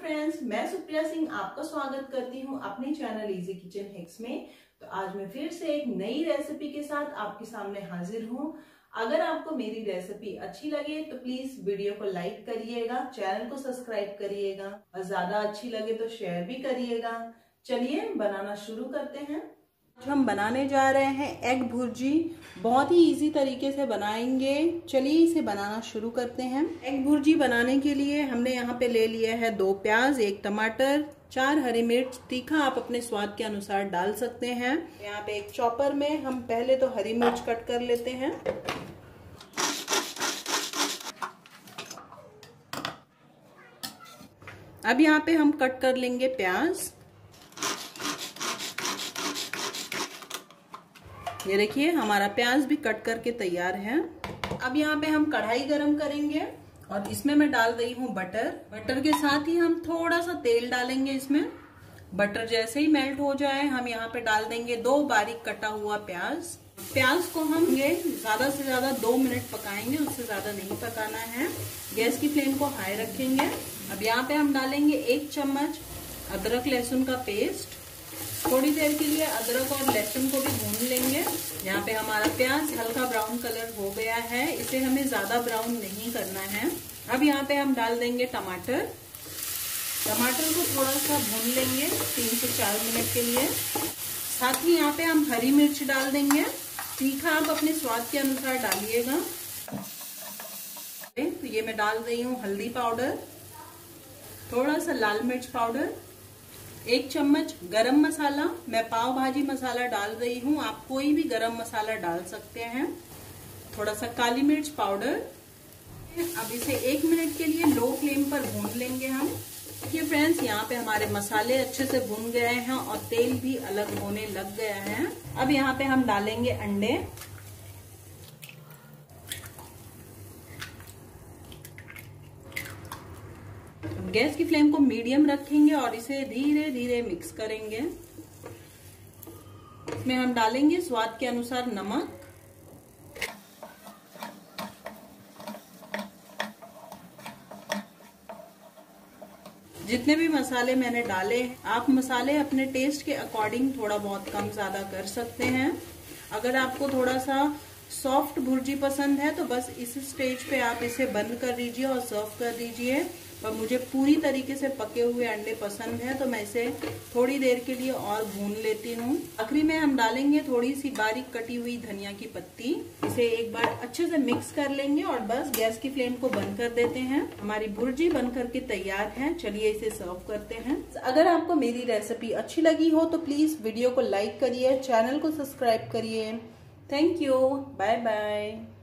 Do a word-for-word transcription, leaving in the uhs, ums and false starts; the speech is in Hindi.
फ्रेंड्स, मैं सुप्रिया सिंह आपका स्वागत करती हूं अपने चैनल इजी किचन हैक्स में। तो आज मैं फिर से एक नई रेसिपी के साथ आपके सामने हाजिर हूं। अगर आपको मेरी रेसिपी अच्छी लगे तो प्लीज वीडियो को लाइक करिएगा, चैनल को सब्सक्राइब करिएगा और ज्यादा अच्छी लगे तो शेयर भी करिएगा। चलिए बनाना शुरू करते हैं। आज हम बनाने जा रहे हैं एग भुर्जी। बहुत ही इजी तरीके से बनाएंगे। चलिए इसे बनाना शुरू करते हैं। एग भुर्जी बनाने के लिए हमने यहाँ पे ले लिया है दो प्याज, एक टमाटर, चार हरी मिर्च। तीखा आप अपने स्वाद के अनुसार डाल सकते हैं। यहाँ पे एक चॉपर में हम पहले तो हरी मिर्च कट कर लेते हैं। अब यहाँ पे हम कट कर लेंगे प्याज। ये देखिए हमारा प्याज भी कट करके तैयार है। अब यहाँ पे हम कढ़ाई गरम करेंगे और इसमें मैं डाल रही हूँ बटर। बटर के साथ ही हम थोड़ा सा तेल डालेंगे इसमें। बटर जैसे ही मेल्ट हो जाए हम यहाँ पे डाल देंगे दो बारीक कटा हुआ प्याज। प्याज को हम ये ज्यादा से ज्यादा दो मिनट पकाएंगे, उससे ज्यादा नहीं पकाना है। गैस की फ्लेम को हाई रखेंगे। अब यहाँ पे हम डालेंगे एक चम्मच अदरक लहसुन का पेस्ट। थोड़ी देर के लिए अदरक और लहसुन को भी भून लेंगे। यहाँ पे हमारा प्याज हल्का ब्राउन कलर हो गया है, इसे हमें ज्यादा ब्राउन नहीं करना है। अब यहाँ पे हम डाल देंगे टमाटर। टमाटर को थोड़ा सा भून लेंगे तीन से चार मिनट के लिए। साथ ही यहाँ पे हम हरी मिर्च डाल देंगे। तीखा आप अपने स्वाद के अनुसार डालिएगा। तो ये मैं डाल रही हूँ हल्दी पाउडर, थोड़ा सा लाल मिर्च पाउडर, एक चम्मच गरम मसाला। मैं पाव भाजी मसाला डाल रही हूँ, आप कोई भी गरम मसाला डाल सकते हैं। थोड़ा सा काली मिर्च पाउडर। अब इसे एक मिनट के लिए लो फ्लेम पर भून लेंगे हम। देखिए फ्रेंड्स, यहाँ पे हमारे मसाले अच्छे से भून गए हैं और तेल भी अलग होने लग गया है। अब यहाँ पे हम डालेंगे अंडे। गैस की फ्लेम को मीडियम रखेंगे और इसे धीरे धीरे मिक्स करेंगे। इसमें हम डालेंगे स्वाद के अनुसार नमक। जितने भी मसाले मैंने डाले, आप मसाले अपने टेस्ट के अकॉर्डिंग थोड़ा बहुत कम ज्यादा कर सकते हैं। अगर आपको थोड़ा सा सॉफ्ट भुर्जी पसंद है तो बस इस स्टेज पे आप इसे बंद कर दीजिए और सर्व कर दीजिए। और मुझे पूरी तरीके से पके हुए अंडे पसंद है तो मैं इसे थोड़ी देर के लिए और भून लेती हूँ। आखिरी में हम डालेंगे थोड़ी सी बारीक कटी हुई धनिया की पत्ती। इसे एक बार अच्छे से मिक्स कर लेंगे और बस गैस की फ्लेम को बंद कर देते हैं। हमारी भुर्जी बन करके तैयार है। चलिए इसे सर्व करते हैं। अगर आपको मेरी रेसिपी अच्छी लगी हो तो प्लीज वीडियो को लाइक करिए, चैनल को सब्सक्राइब करिए। Thank you, bye bye.